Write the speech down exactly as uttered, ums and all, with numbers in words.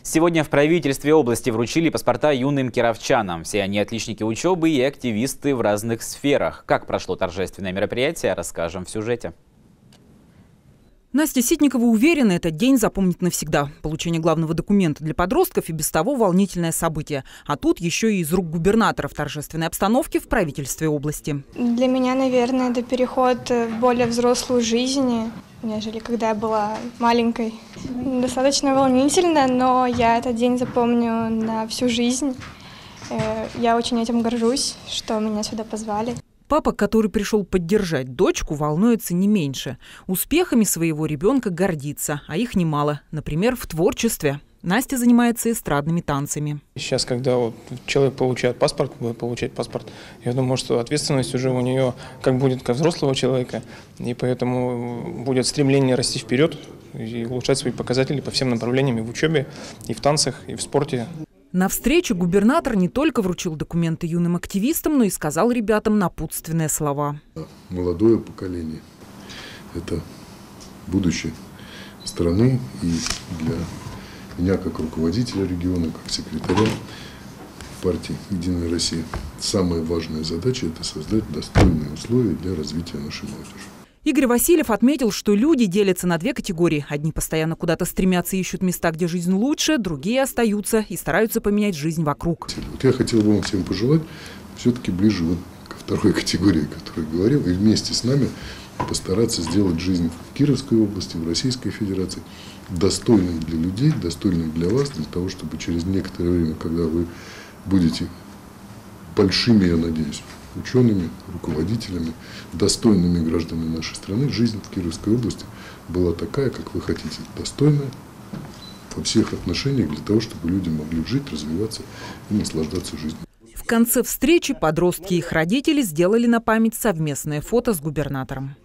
Сегодня в правительстве области вручили паспорта юным кировчанам. Все они отличники учебы и активисты в разных сферах. Как прошло торжественное мероприятие, расскажем в сюжете. Настя Ситникова уверена, этот день запомнит навсегда. Получение главного документа для подростков и без того волнительное событие. А тут еще и из рук губернатора в торжественной обстановке в правительстве области. Для меня, наверное, это переход в более взрослую жизнь, нежели когда я была маленькой. Достаточно волнительно, но я этот день запомню на всю жизнь. Я очень этим горжусь, что меня сюда позвали. Папа, который пришел поддержать дочку, волнуется не меньше. Успехами своего ребенка гордится, а их немало. Например, в творчестве. Настя занимается эстрадными танцами. Сейчас, когда вот человек получает паспорт, будет получать паспорт, я думаю, что ответственность уже у нее как будет как взрослого человека, и поэтому будет стремление расти вперед и улучшать свои показатели по всем направлениям и в учебе, и в танцах, и в спорте. На встрече губернатор не только вручил документы юным активистам, но и сказал ребятам напутственные слова. Молодое поколение – это будущее страны, и для меня, как руководителя региона, как секретаря партии «Единая Россия», самая важная задача – это создать достойные условия для развития нашей молодежи. Игорь Васильев отметил, что люди делятся на две категории. Одни постоянно куда-то стремятся и ищут места, где жизнь лучше, другие остаются и стараются поменять жизнь вокруг. Вот я хотел бы вам всем пожелать все-таки ближе вот ко второй категории, о которой говорил, и вместе с нами постараться сделать жизнь в Кировской области, в Российской Федерации достойной для людей, достойной для вас, для того, чтобы через некоторое время, когда вы будете большими, я надеюсь, учеными, руководителями, достойными гражданами нашей страны, жизнь в Кировской области была такая, как вы хотите, достойная во всех отношениях, для того, чтобы люди могли жить, развиваться и наслаждаться жизнью. В конце встречи подростки и их родители сделали на память совместное фото с губернатором.